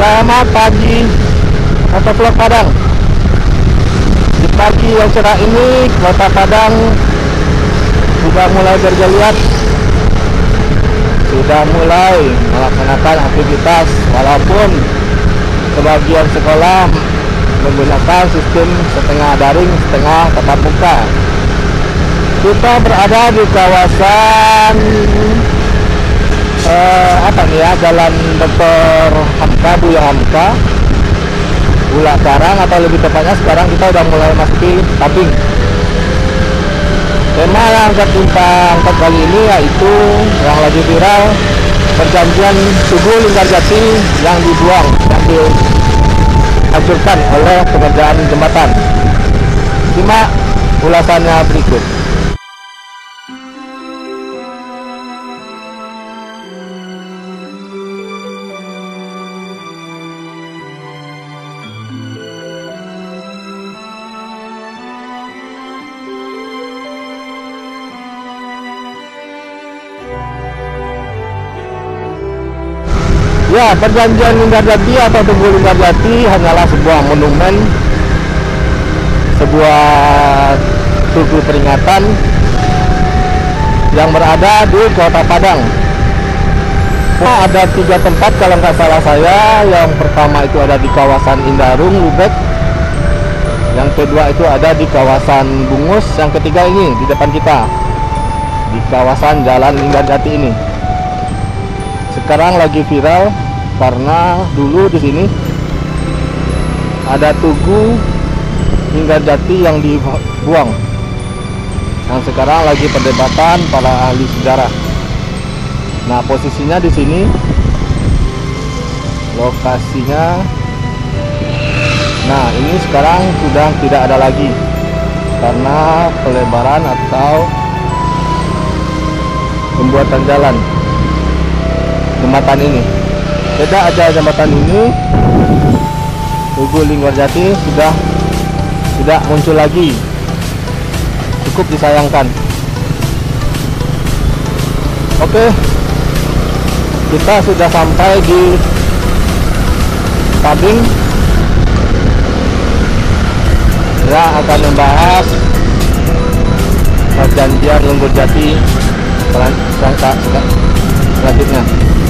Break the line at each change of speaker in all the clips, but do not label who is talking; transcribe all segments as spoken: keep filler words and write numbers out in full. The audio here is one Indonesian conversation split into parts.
Selamat pagi Kota Pulau Padang. Di pagi yang cerah ini Kota Padang sudah mulai bergeliat, sudah mulai melaksanakan aktivitas, walaupun sebagian sekolah menggunakan sistem setengah daring, setengah tatap muka. Kita berada di kawasan eh, apa nih ya, Jalan Doktor Hamka, Buya Hamka, Bulak Karang, atau lebih tepatnya sekarang kita udah mulai masuki Tamping. Tema yang kita angkat kali ini yaitu yang lagi viral, perjanjian Tugu Linggarjati yang dibuang, yang dihancurkan oleh pengerjaan jembatan. Simak ulasannya berikut. Ya, perjanjian Linggarjati atau Tugu Linggarjati hanyalah sebuah monumen, sebuah tugu peringatan yang berada di Kota Padang. Nah, ada tiga tempat kalau nggak salah saya. Yang pertama itu ada di kawasan Indarung, Lubek. Yang kedua itu ada di kawasan Bungus. Yang ketiga ini di depan kita, di kawasan Jalan Linggarjati ini. Sekarang lagi viral karena dulu di sini ada Tugu Linggarjati yang dibuang, yang sekarang lagi perdebatan para ahli sejarah. Nah, posisinya di sini, lokasinya. Nah, ini sekarang sudah tidak ada lagi karena pelebaran atau pembuatan jalan jembatan ini. Beda aja jembatan ini, Tugu Linggarjati sudah tidak muncul lagi. Cukup disayangkan. Oke, kita sudah sampai di Tamping. Kita akan membahas perjanjian Linggarjati selanjutnya.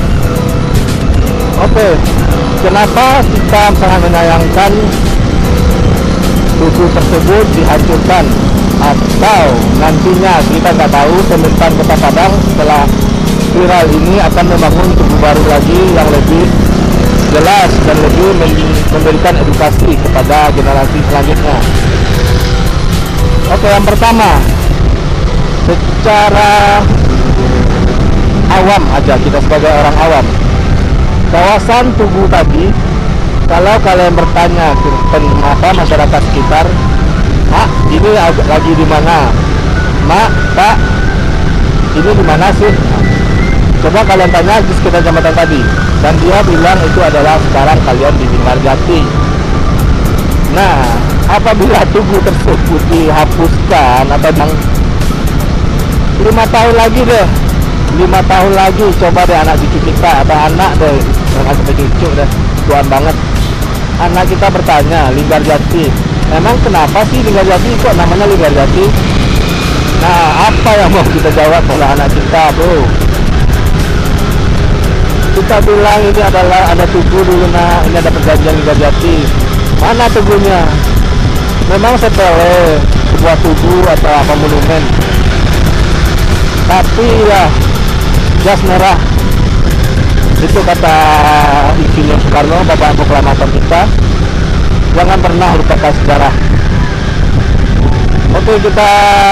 Oke, kenapa kita sangat menyayangkan tugu tersebut dihancurkan, atau nantinya kita nggak tahu pemerintahan Kota Padang setelah viral ini akan membangun tugu baru lagi yang lebih jelas dan lebih memberikan edukasi kepada generasi selanjutnya. Oke, yang pertama, secara awam aja, kita sebagai orang awam, kawasan Tugu tadi, kalau kalian bertanya ke apa masyarakat sekitar, "Mak, ini lagi di mana? Mak, Pak, ini di mana sih?" Coba kalian tanya di sekitar jembatan tadi, dan dia bilang itu adalah sekarang kalian di Linggarjati. Nah, apabila Tugu tersebut dihapuskan atau bang, lima tahun lagi deh, lima tahun lagi coba deh anak cucu kita atau anak deh, jangan sampai cucu deh, tuan banget, anak kita bertanya Linggarjati, memang kenapa sih Linggarjati kok namanya Linggarjati? Nah, apa yang mau kita jawab oleh anak kita, bro? Kita bilang ini adalah ada tugu dulu, nah ini ada perjanjian Linggarjati. Mana tugunya? Memang sepele, sebuah tugu atau apa monumen, tapi ya jas merah, itu kata Insinyur Soekarno, bapak proklamator kita. Jangan pernah lupakan sejarah. Oke, kita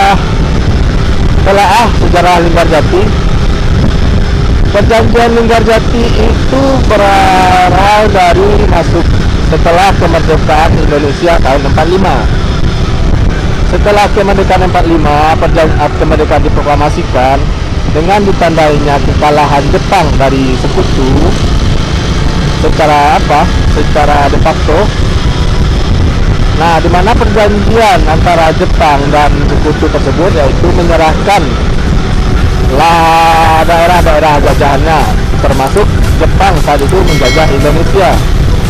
telaah sejarah Linggarjati. Perjanjian Linggarjati itu berawal dari masuk setelah kemerdekaan Indonesia tahun empat puluh lima. Setelah kemerdekaan empat puluh lima, perjanjian kemerdekaan diproklamasikan dengan ditandainya kekalahan Jepang dari Sekutu secara apa? Secara de facto. Nah, di mana perjanjian antara Jepang dan Sekutu tersebut yaitu menyerahkan lah daerah-daerah jajahannya, termasuk Jepang saat itu menjajah Indonesia.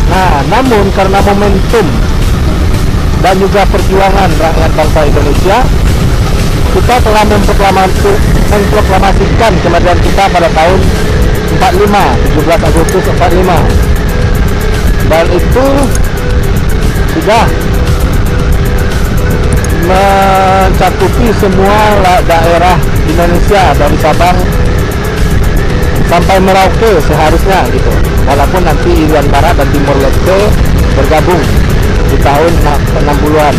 Nah, namun karena momentum dan juga perjuangan rakyat bangsa Indonesia, kita telah memproklamasikan kemerdekaan kita pada tahun empat puluh lima, tujuh belas Agustus empat puluh lima, dan itu sudah mencakupi semua daerah Indonesia dari Sabang sampai Merauke seharusnya gitu, walaupun nanti Irian Barat dan Timur Leste bergabung di tahun enam puluhan.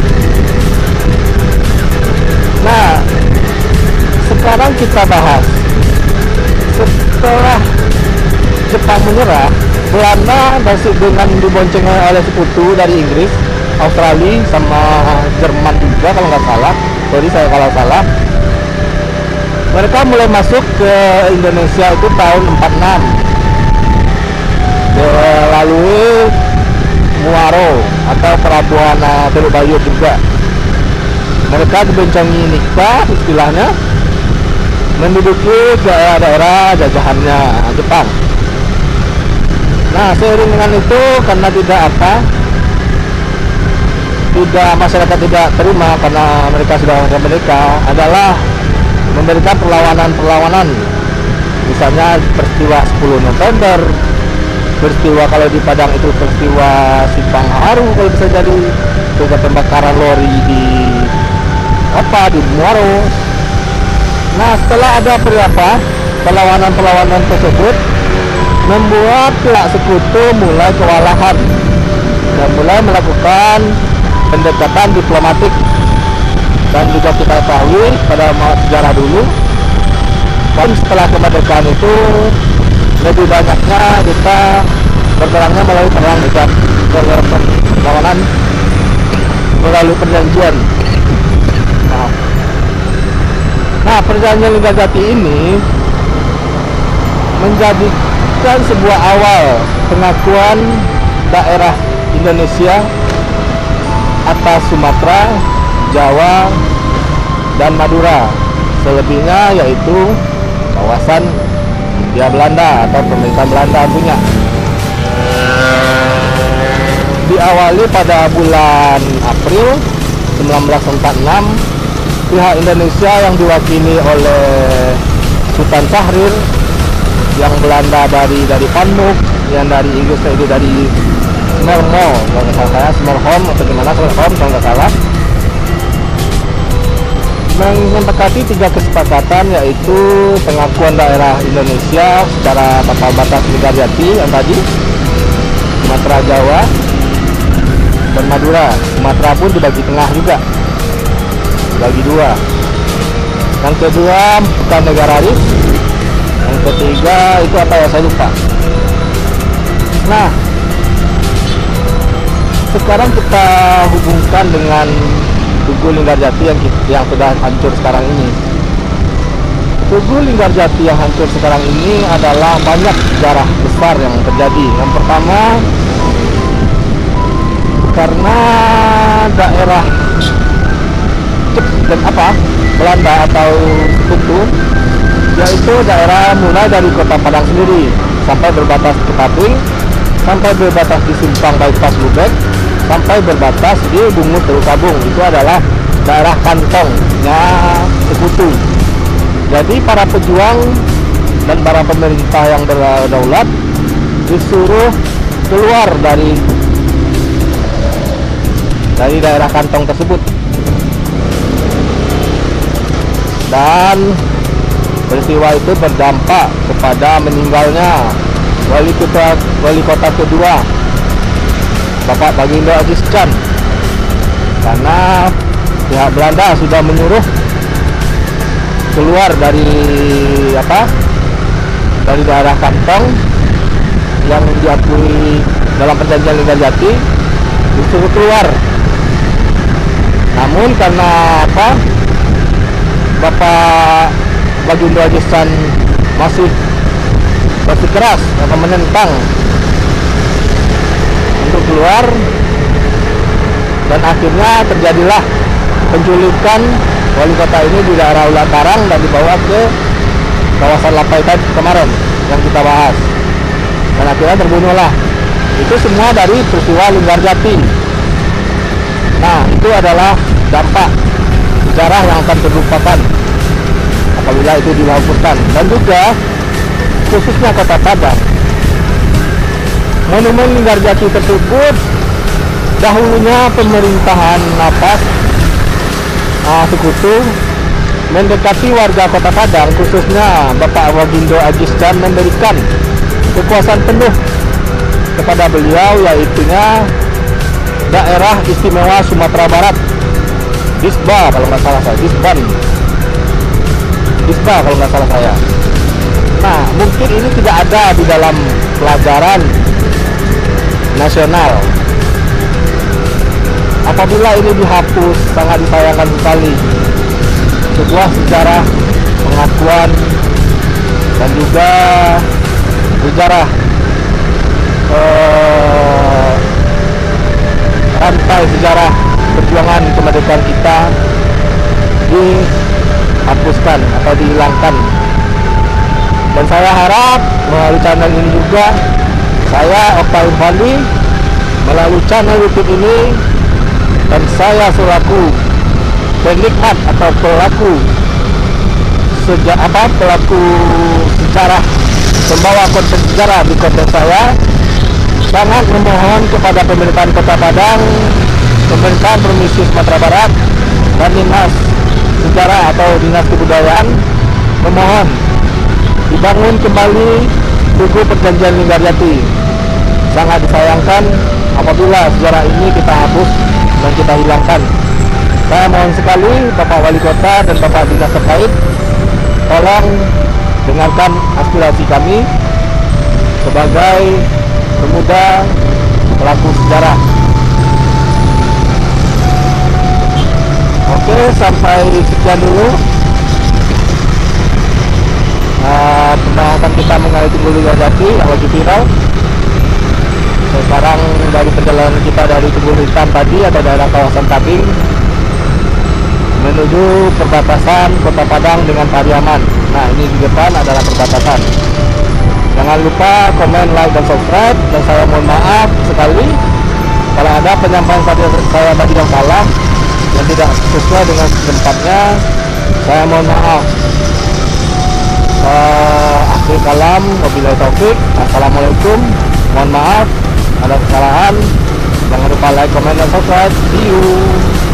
Nah, sekarang kita bahas setelah Jepang menyerah, Belanda masih dengan dibonceng oleh sekutu dari Inggris, Australia sama Jerman juga kalau nggak salah. Sorry saya kalau salah. Mereka mulai masuk ke Indonesia itu tahun empat puluh enam melalui Muaro atau pelabuhan Teluk Bayur juga. Mereka diboncengi nikah istilahnya, menduduki daerah-daerah jajahannya Jepang. Nah, seiring dengan itu, karena tidak apa tidak masyarakat tidak terima karena mereka sudah mereka adalah memberikan perlawanan-perlawanan, misalnya peristiwa sepuluh November, peristiwa kalau di Padang itu peristiwa Simpang Haru kalau bisa jadi, juga pembakaran lori di apa di Muaro. Nah, setelah ada apa perlawanan-perlawanan tersebut, membuat pihak sekutu mulai kewalahan dan mulai melakukan pendekatan diplomatik. Dan juga kita ketahui pada sejarah dulu, kan setelah kemerdekaan itu lebih banyaknya kita berperangnya melalui perang dan perlawanan melalui perjanjian. Nah, nah perjanjian Linggarjati ini menjadikan sebuah awal pengakuan daerah Indonesia atas Sumatera, Jawa, dan Madura. Selebihnya yaitu kawasan Hindia Belanda atau pemerintahan Belanda punya. Diawali pada bulan April seribu sembilan ratus empat puluh enam, pihak Indonesia yang diwakili oleh Sultan Syahrir, yang Belanda dari dari Panmuk, yang dari Inggris itu dari Smermo, kalau nggak salah saya Smerholm atau gimana, Smerholm kalau nggak salah, menyepakati tiga kesepakatan, yaitu pengakuan daerah Indonesia secara tapal batas Linggarjati yang tadi, Sumatera, Jawa, dan Madura. Sumatera pun dibagi tengah juga, dibagi dua. Yang kedua bukan negararis, yang ketiga itu apa ya saya lupa. Nah, sekarang kita hubungkan dengan Tugu Linggarjati yang yang sudah hancur sekarang ini. Tugu Linggarjati yang hancur sekarang ini adalah banyak sejarah besar yang terjadi. Yang pertama, karena daerah dan apa Belanda atau Sekutu, yaitu daerah mulai dari kota Padang sendiri sampai berbatas ke Taping, sampai berbatas di Simpang Bypass Lubek, sampai berbatas di Bungu Teluk Kabung. Itu adalah daerah kantongnya Sekutu. Jadi para pejuang dan para pemerintah yang berdaulat disuruh keluar dari dari daerah kantong tersebut. Dan peristiwa itu berdampak kepada meninggalnya wali kota wali kota kedua, Bapak Baginda Agis Can, karena pihak Belanda sudah menyuruh keluar dari apa dari daerah kantong yang diakui dalam perjanjian Linggarjati, disuruh keluar. Namun karena apa Bapak Baginda Agis Can masih bersikeras atau menentang untuk keluar, dan akhirnya terjadilah penculikan wali kota ini di daerah Ulatarang dan dibawa ke kawasan Lapai tadi kemarin yang kita bahas, dan akhirnya terbunuhlah Itu semua dari peristiwa Linggarjati. Nah, itu adalah dampak sejarah yang akan terlupakan apabila itu dilakukan. Dan juga khususnya Kota Padang, monumen Linggarjati tersebut dahulunya pemerintahan Napas uh, Sekutu mendekati warga Kota Padang, khususnya Bapak Wagindo Ajiscan, memberikan kekuasaan penuh kepada beliau, yaitunya daerah istimewa Sumatera Barat, Disba kalau nggak salah saya, Disban, Disba kalau nggak salah saya. Nah, mungkin ini tidak ada di dalam pelajaran nasional. Apabila ini dihapus, sangat disayangkan sekali. Sebuah sejarah pengakuan dan juga sejarah eh, rantai sejarah perjuangan kemerdekaan kita dihapuskan atau dihilangkan. Dan saya harap melalui channel ini juga, saya Okta Irfandi melalui channel YouTube ini, dan saya selaku penikmat atau pelaku sejak apa pelaku sejarah, membawa konten sejarah di konten saya, sangat memohon kepada pemerintahan Kota Padang, pemerintahan Provinsi Sumatera Barat, dan Dinas Sejarah atau Dinas Kebudayaan, memohon dibangun kembali Tugu Perjanjian Linggarjati. Sangat disayangkan apabila sejarah ini kita hapus dan kita hilangkan. Saya mohon sekali Bapak Wali Kota dan Bapak Dinas terkait, tolong dengarkan aspirasi kami sebagai pemuda pelaku sejarah. Oke, sampai sekian dulu uh, pembahasan kita mengenai Tugu Linggarjati yang lagi viral. Sekarang dari perjalanan kita dari Tugu Hitam tadi atau daerah kawasan Tabing menuju perbatasan Kota Padang dengan Pariaman. Nah, ini di depan adalah perbatasan. Jangan lupa komen, like, dan subscribe. Dan saya mohon maaf sekali kalau ada penyampaian saya tadi yang salah, yang tidak sesuai dengan tempatnya. Saya mohon maaf. Uh, akhir kalam, wabillahi taufik. Assalamualaikum. Mohon maaf ada kesalahan. Jangan lupa like, comment, dan subscribe. See you.